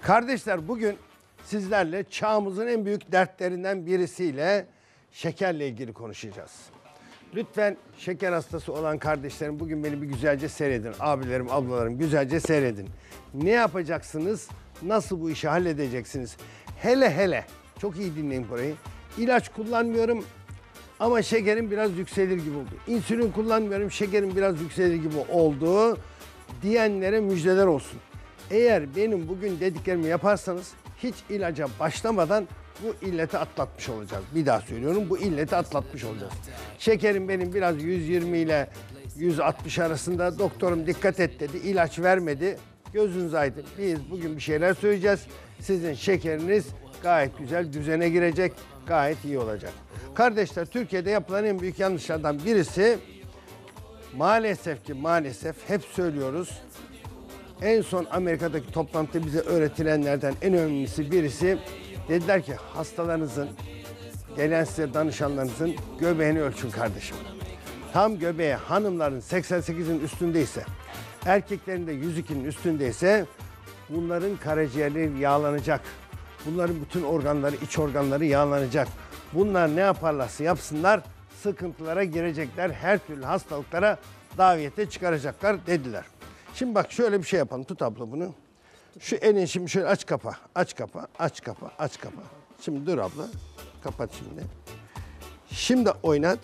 Kardeşler bugün sizlerle çağımızın en büyük dertlerinden birisiyle şekerle ilgili konuşacağız. Lütfen şeker hastası olan kardeşlerim bugün beni bir güzelce seyredin. Abilerim, ablalarım güzelce seyredin. Ne yapacaksınız? Nasıl bu işi halledeceksiniz? Hele çok iyi dinleyin burayı. İlaç kullanmıyorum ama şekerim biraz yükselir gibi oldu. İnsülin kullanmıyorum, şekerim biraz yükselir gibi oldu diyenlere müjdeler olsun. Eğer benim bugün dediklerimi yaparsanız hiç ilaca başlamadan bu illeti atlatmış olacağız. Bir daha söylüyorum, bu illeti atlatmış olacağız. Şekerim benim biraz 120 ile 160 arasında, doktorum dikkat et dedi, ilaç vermedi. Gözünüz aydın. Biz bugün bir şeyler söyleyeceğiz. Sizin şekeriniz gayet güzel düzene girecek, gayet iyi olacak. Kardeşler, Türkiye'de yapılan en büyük yanlışlardan birisi maalesef hep söylüyoruz. En son Amerika'daki toplantıda bize öğretilenlerden en önemlisi birisi, dediler ki hastalarınızın, gelen size danışanlarınızın göbeğini ölçün kardeşim. Tam göbeğe hanımların 88'in üstündeyse, erkeklerin de 102'nin üstündeyse bunların karaciğerleri yağlanacak. Bunların bütün organları, iç organları yağlanacak. Bunlar ne yaparlarsa yapsınlar sıkıntılara girecekler, her türlü hastalıklara daviyete çıkaracaklar dediler. Şimdi bak şöyle bir şey yapalım. Tut abla bunu. Şu elini şimdi şöyle aç kapa. Aç kapa. Aç kapa. Aç kapa. Şimdi dur abla. Kapat şimdi. Şimdi oynat.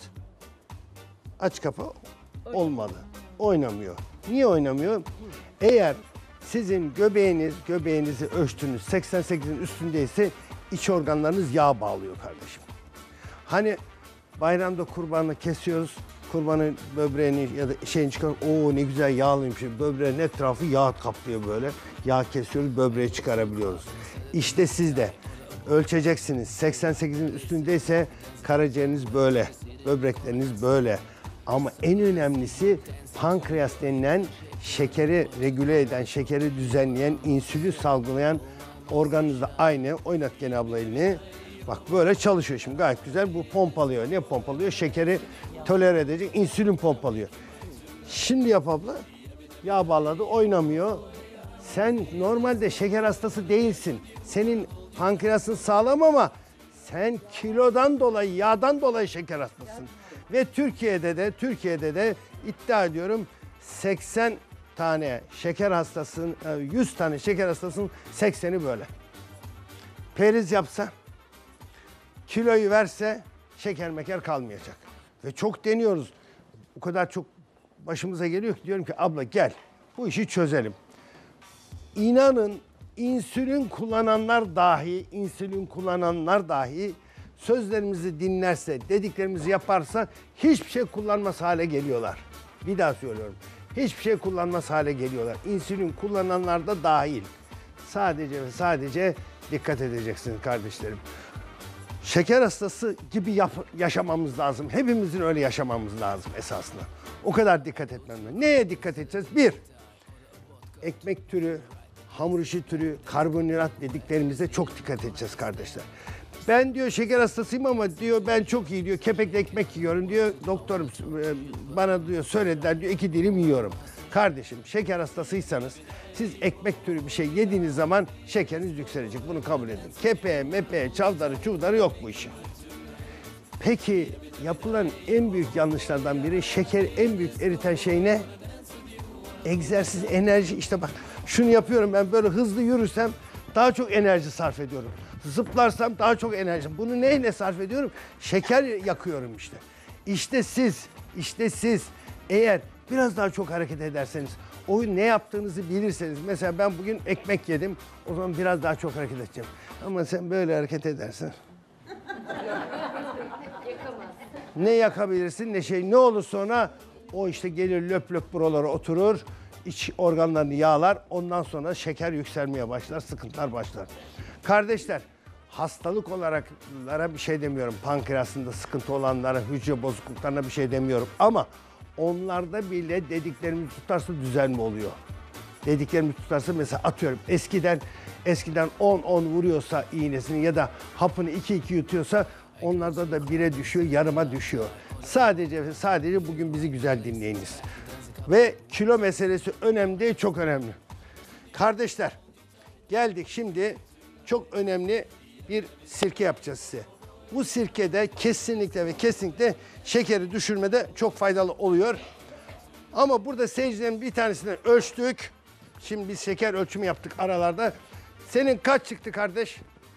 Aç kapa. Olmadı. Oynamıyor. Niye oynamıyor? Eğer sizin göbeğinizi ölçtünüz 88'in üstündeyse iç organlarınız yağ bağlıyor kardeşim. Hani bayramda kurbanı kesiyoruz. Kurbanın böbreğini ya da şeyini çıkarıyoruz. Oo ne güzel yağlıymış. Böbreğin etrafı yağ kaplıyor böyle. Yağ kesiyoruz, böbreği çıkarabiliyoruz. İşte siz de ölçeceksiniz. 88'in üstündeyse karaciğeriniz böyle, böbrekleriniz böyle. Ama en önemlisi pankreas denilen şekeri regüle eden, şekeri düzenleyen, insülin salgılayan organınızda aynı. Oynat gene abla elini. Bak böyle çalışıyor şimdi gayet güzel. Bu pompalıyor. Ne pompalıyor? Şekeri tolere edecek, insülin pompalıyor. Şimdi yap abla. Yağ bağladı, oynamıyor. Sen normalde şeker hastası değilsin. Senin pankreasın sağlam ama sen kilodan dolayı, yağdan dolayı şeker hastasısın. Ve Türkiye'de de iddia ediyorum 80 tane şeker hastasının, 100 tane şeker hastasının 80'i böyle. Periz yapsa, kiloyu verse şeker meker kalmayacak. Ve çok deniyoruz. O kadar çok başımıza geliyor ki diyorum ki abla gel bu işi çözelim. İnanın insülin kullananlar dahi sözlerimizi dinlerse, dediklerimizi yaparsa hiçbir şey kullanmaz hale geliyorlar. Bir daha söylüyorum. Hiçbir şey kullanmaz hale geliyorlar. İnsülin kullananlar da dahil. Sadece ve sadece dikkat edeceksiniz kardeşlerim. Şeker hastası gibi yaşamamız lazım. Hepimizin öyle yaşamamız lazım esasında. O kadar dikkat etmem lazım. Neye dikkat edeceğiz? Bir, ekmek türü, hamur işi türü, karbonhidrat dediklerimize çok dikkat edeceğiz kardeşler. Ben diyor şeker hastasıyım ama diyor ben çok iyi diyor kepekli ekmek yiyorum diyor. Doktorum bana diyor söylediler diyor 2 dilim yiyorum. Kardeşim şeker hastasıysanız siz ekmek türü bir şey yediğiniz zaman şekeriniz yükselecek. Bunu kabul edin. Kepeğe, mepeğe, çavdarı, çuvdarı yok bu işin. Peki yapılan en büyük yanlışlardan biri şeker en büyük eriten şey ne? Egzersiz, enerji. İşte bak şunu yapıyorum ben böyle hızlı yürürsem daha çok enerji sarf ediyorum. Zıplarsam daha çok enerji. Bunu neyle sarf ediyorum? Şeker yakıyorum işte. İşte siz eğer biraz daha çok hareket ederseniz, o ne yaptığınızı bilirseniz, mesela ben bugün ekmek yedim, o zaman biraz daha çok hareket edeceğim. Ama sen böyle hareket edersen ne yakabilirsin ne olur sonra o işte gelir löp löp buralara oturur, iç organlarını yağlar, ondan sonra şeker yükselmeye başlar, sıkıntılar başlar. Kardeşler, hastalık olaraklara bir şey demiyorum. Pankreasında sıkıntı olanlara, hücre bozukluklarına bir şey demiyorum. Ama onlarda bile dediklerimiz tutarsa düzelme oluyor. Dediklerimiz tutarsa mesela atıyorum eskiden 10-10 vuruyorsa iğnesini ya da hapını 2-2 yutuyorsa onlarda da 1'e düşüyor, yarıma düşüyor. Sadece bugün bizi güzel dinleyiniz. Ve kilo meselesi önemli değil, çok önemli. Kardeşler, Geldik şimdi çok önemli bir sirke yapacağız size. Bu sirkede kesinlikle ve kesinlikle şekeri düşürmede çok faydalı oluyor. Ama burada seyircilerin bir tanesini ölçtük. Şimdi biz şeker ölçümü yaptık aralarda. Senin kaç çıktı kardeş?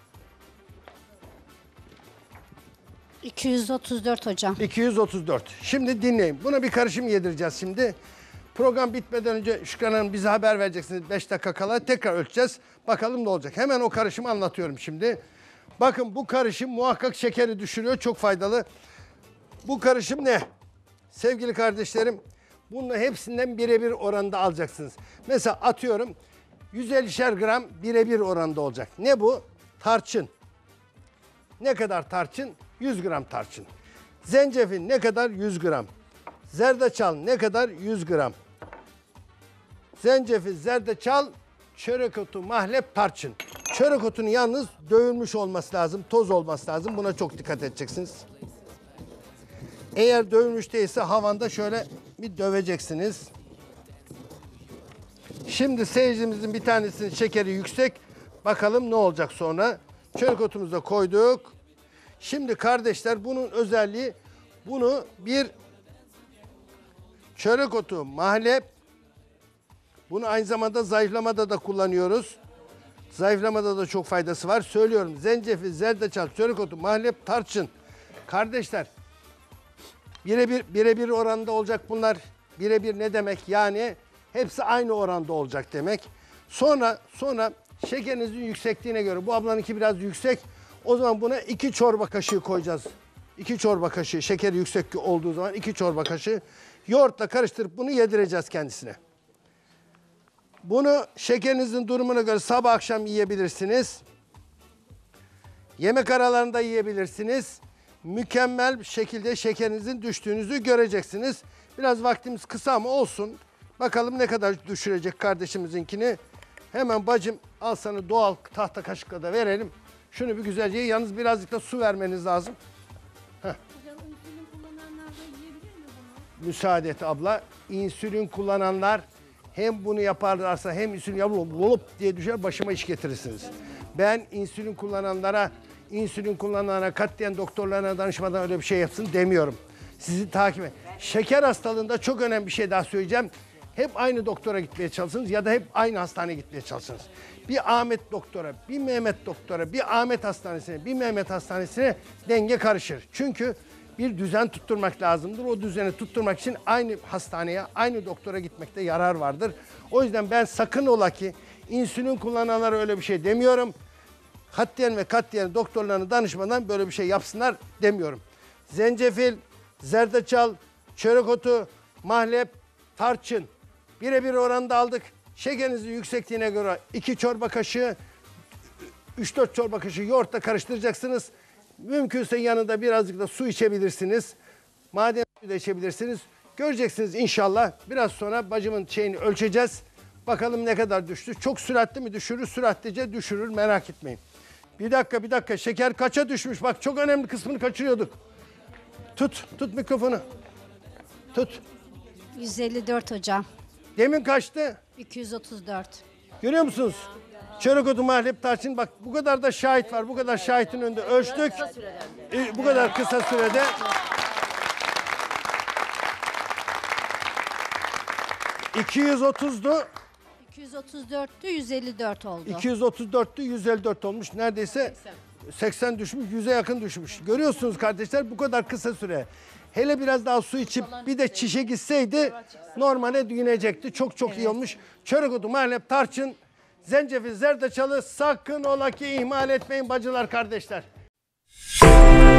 234 hocam. 234. Şimdi dinleyin. Buna bir karışım yedireceğiz şimdi. Program bitmeden önce Şükran Hanım bize haber vereceksiniz 5 dakika kala. Tekrar ölçeceğiz. Bakalım ne olacak. Hemen o karışımı anlatıyorum şimdi. Bakın bu karışım muhakkak şekeri düşürüyor. Çok faydalı. Bu karışım ne? Sevgili kardeşlerim, bunun hepsinden birebir oranda alacaksınız. Mesela atıyorum 150'şer gram birebir oranda olacak. Ne bu? Tarçın. Ne kadar tarçın? 100 gram tarçın. Zencefil ne kadar? 100 gram. Zerdeçal ne kadar? 100 gram. Zencefil, zerdeçal, çörek otu, mahlep, tarçın. Çörek otunun yalnız dövülmüş olması lazım, toz olması lazım. Buna çok dikkat edeceksiniz. Eğer dövülmüş değilse havanda şöyle bir döveceksiniz. Şimdi seyircimizin bir tanesinin şekeri yüksek. Bakalım ne olacak sonra. Çörek otumuzu da koyduk. Şimdi kardeşler bunun özelliği, bunu bir çörek otu, mahlep, bunu aynı zamanda zayıflamada da kullanıyoruz. Zayıflamada da çok faydası var. Söylüyorum, zencefil, zerdeçal, çörek otu, mahlep, tarçın. Kardeşler, birebir oranda olacak bunlar. Birebir ne demek? Yani hepsi aynı oranda olacak demek. Sonra şekerinizin yüksekliğine göre, bu ablanınki biraz yüksek. O zaman buna 2 çorba kaşığı koyacağız. 2 çorba kaşığı, şekeri yüksek olduğu zaman 2 çorba kaşığı yoğurtla karıştırıp bunu yedireceğiz kendisine. Bunu şekerinizin durumuna göre sabah akşam yiyebilirsiniz. Yemek aralarında yiyebilirsiniz. Mükemmel bir şekilde şekerinizin düştüğünüzü göreceksiniz. Biraz vaktimiz kısa ama olsun. Bakalım ne kadar düşürecek kardeşimizinkini. Hemen bacım al sana doğal tahta kaşıkla da verelim. Şunu bir güzelce yalnız birazcık da su vermeniz lazım. Hocam insülin kullananlar da yiyebilir mi bunu? Müsaade et abla. İnsülin kullananlar hem bunu yaparlarsa hem insülin olup diye düşer başıma iş getirirsiniz. Ben insülin kullananlara katiyen doktorlarına danışmadan öyle bir şey yapsın demiyorum. Sizi takip et. Şeker hastalığında çok önemli bir şey daha söyleyeceğim. Hep aynı doktora gitmeye çalışırsınız ya da hep aynı hastaneye gitmeye çalışırsınız. Bir Ahmet doktora, bir Mehmet doktora, bir Ahmet hastanesine, bir Mehmet hastanesine denge karışır. Çünkü bir düzen tutturmak lazımdır. O düzeni tutturmak için aynı hastaneye, aynı doktora gitmekte yarar vardır. O yüzden ben sakın ola ki insülin kullananlara öyle bir şey demiyorum. Katiyen ve katiyen doktorlarına danışmadan böyle bir şey yapsınlar demiyorum. Zencefil, zerdeçal, çörek otu, mahlep, tarçın birebir oranda aldık. Şekerinizin yüksekliğine göre 2 çorba kaşığı, 3-4 çorba kaşığı yoğurtla karıştıracaksınız. Mümkünse yanında birazcık da su içebilirsiniz. Maden suyu da içebilirsiniz. Göreceksiniz inşallah. Biraz sonra bacımın şeyini ölçeceğiz. Bakalım ne kadar düştü. Çok süratli mi düşürür? Süratlice düşürür. Merak etmeyin. Bir dakika. Şeker kaça düşmüş? Bak çok önemli kısmını kaçırıyorduk. Tut mikrofonu. Tut. 154 hocam. Demin kaçtı? 234. Görüyor musunuz? Çörek otu, mahlep, tarçın. Bak bu kadar da şahit var. Bu kadar şahitin önünde ölçtük. Bu kadar kısa sürede. ...230'du. 234'tü 154 oldu. 234'tü 154 olmuş. Neredeyse 80 düşmüş, 100'e yakın düşmüş. Görüyorsunuz kardeşler bu kadar kısa süre. Hele biraz daha su içip bir de çişe gitseydi normale dönecekti. Çok iyi olmuş. Çörek otu, mahlep, tarçın, zencefil, zerdeçalı sakın ola ki ihmal etmeyin bacılar, kardeşler.